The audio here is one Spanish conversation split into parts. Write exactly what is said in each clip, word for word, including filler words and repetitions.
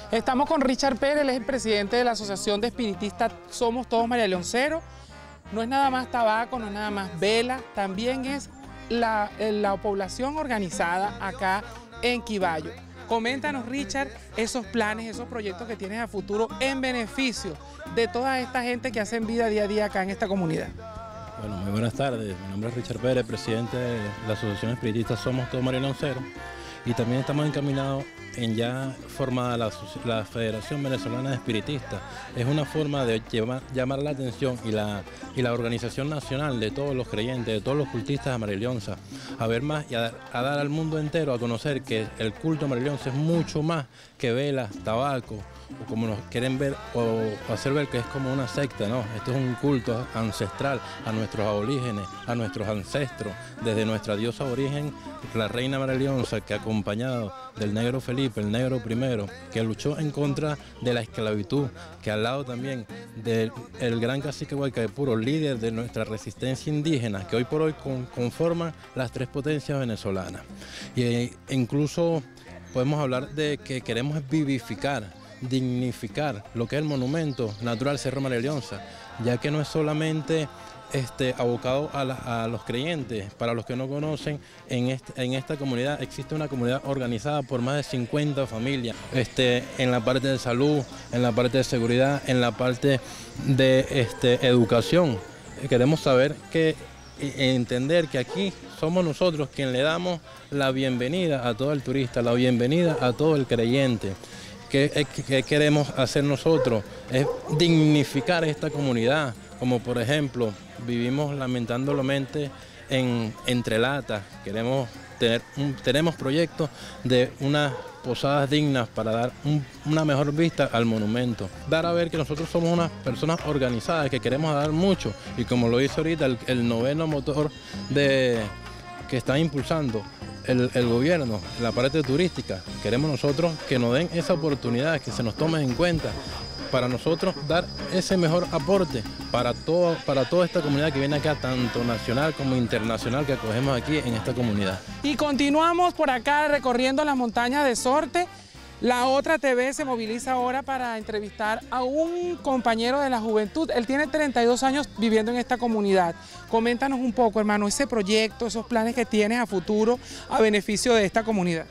Estamos con Richard Pérez, él es el presidente de la Asociación de Espiritistas Somos Todos Marialeonceros. No es nada más tabaco, no es nada más vela, también es la, la población organizada acá en Quibayo. Coméntanos, Richard, esos planes, esos proyectos que tienes a futuro en beneficio de toda esta gente que hacen vida día a día acá en esta comunidad. Bueno, muy buenas tardes. Mi nombre es Richard Pérez, presidente de la Asociación Espiritista Somos Todos Marialeonceros. Y también estamos encaminados en ya formada la, la Federación Venezolana de Espiritistas. Es una forma de llevar, llamar la atención y la, y la organización nacional de todos los creyentes, de todos los cultistas a María Leonza, a ver más y a, a dar al mundo entero a conocer que el culto a María Leonza es mucho más que velas, tabaco, o como nos quieren ver o, o hacer ver que es como una secta, ¿no? Esto es un culto ancestral a nuestros aborígenes, a nuestros ancestros, desde nuestra diosa aborigen, la reina María Leonza, que acompañado del negro Felipe, el negro primero, que luchó en contra de la esclavitud, que al lado también del el gran cacique Guaycaipuro, líder de nuestra resistencia indígena, que hoy por hoy con, conforman las tres potencias venezolanas. Y e incluso podemos hablar de que queremos vivificar, dignificar lo que es el monumento natural Cerro María Leonza, ya que no es solamente este, abocado a, la, a los creyentes. Para los que no conocen, en, este, en esta comunidad existe una comunidad organizada por más de cincuenta familias, este, en la parte de salud, en la parte de seguridad, en la parte de este, educación. Queremos saber que entender que aquí somos nosotros quienes le damos la bienvenida a todo el turista, la bienvenida a todo el creyente. ¿Qué, qué queremos hacer nosotros? Es dignificar esta comunidad, como por ejemplo, vivimos lamentablemente en entre latas, queremos tener un, tenemos proyectos de unas posadas dignas para dar un, una mejor vista al monumento. Dar a ver que nosotros somos unas personas organizadas, que queremos dar mucho, y como lo dice ahorita el, el noveno motor de, que está impulsando El, el gobierno, la parte turística, queremos nosotros que nos den esa oportunidad, que se nos tome en cuenta, para nosotros dar ese mejor aporte para, todo, para toda esta comunidad que viene acá, tanto nacional como internacional, que acogemos aquí en esta comunidad. Y continuamos por acá recorriendo las montañas de Sorte. La Otra T V se moviliza ahora para entrevistar a un compañero de la juventud. Él tiene treinta y dos años viviendo en esta comunidad. Coméntanos un poco, hermano, ese proyecto, esos planes que tienes a futuro a beneficio de esta comunidad.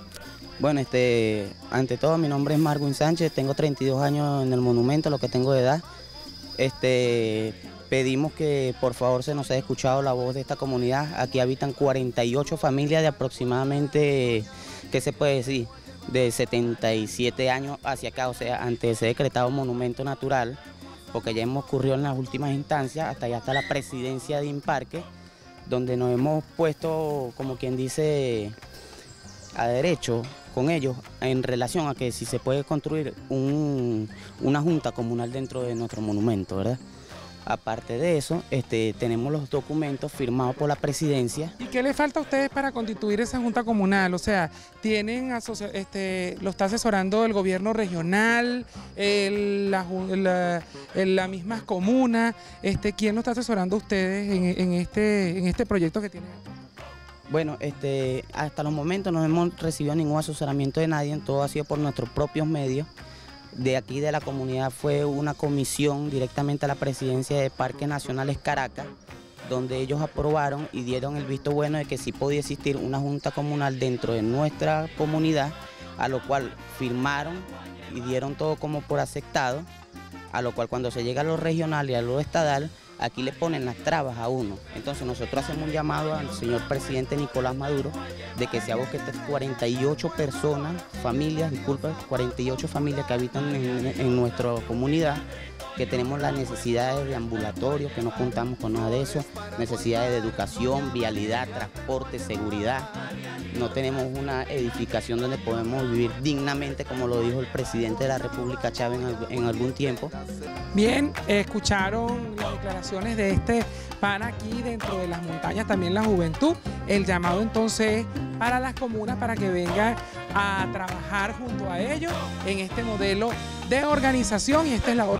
Bueno, este, ante todo, mi nombre es Marwin Sánchez, tengo treinta y dos años en el monumento, lo que tengo de edad. Este, pedimos que por favor se nos haya escuchado la voz de esta comunidad. Aquí habitan cuarenta y ocho familias de aproximadamente, ¿qué se puede decir?, de setenta y siete años hacia acá, o sea, antes de ser decretado monumento natural, porque ya hemos ocurrido en las últimas instancias, hasta allá está la presidencia de Imparque, donde nos hemos puesto, como quien dice, a derecho con ellos en relación a que si se puede construir un, una junta comunal dentro de nuestro monumento, ¿verdad? Aparte de eso, este, tenemos los documentos firmados por la presidencia. ¿Y qué le falta a ustedes para constituir esa junta comunal? O sea, tienen este, lo está asesorando el gobierno regional, el, la, la, la misma comuna. Este, ¿Quién lo está asesorando a ustedes en, en, este, en este proyecto que tienen? Bueno, este, hasta los momentos no hemos recibido ningún asesoramiento de nadie, todo ha sido por nuestros propios medios. De aquí de la comunidad fue una comisión directamente a la presidencia de Parques Nacionales Caracas, donde ellos aprobaron y dieron el visto bueno de que sí podía existir una junta comunal dentro de nuestra comunidad, a lo cual firmaron y dieron todo como por aceptado, a lo cual cuando se llega a lo regional y a lo estatal, aquí le ponen las trabas a uno. Entonces nosotros hacemos un llamado al señor presidente Nicolás Maduro de que se busque estas cuarenta y ocho personas, familias, disculpa, cuarenta y ocho familias que habitan en, en nuestra comunidad, que tenemos las necesidades de ambulatorios, que no contamos con nada de eso, necesidades de educación, vialidad, transporte, seguridad. No tenemos una edificación donde podemos vivir dignamente, como lo dijo el presidente de la República, Chávez, en, en algún tiempo. Bien, escucharon las declaraciones de este pan aquí dentro de las montañas, también la juventud. El llamado entonces para las comunas para que vengan a trabajar junto a ellos en este modelo de organización, y esta es la otra.